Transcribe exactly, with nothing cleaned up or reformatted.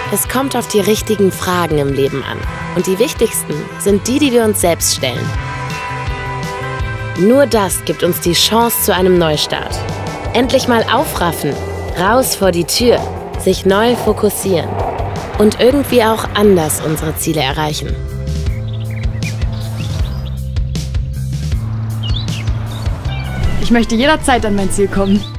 Es kommt auf die richtigen Fragen im Leben an. Und die wichtigsten sind die, die wir uns selbst stellen. Nur das gibt uns die Chance zu einem Neustart. Endlich mal aufraffen, raus vor die Tür, sich neu fokussieren und irgendwie auch anders unsere Ziele erreichen. Ich möchte jederzeit an mein Ziel kommen.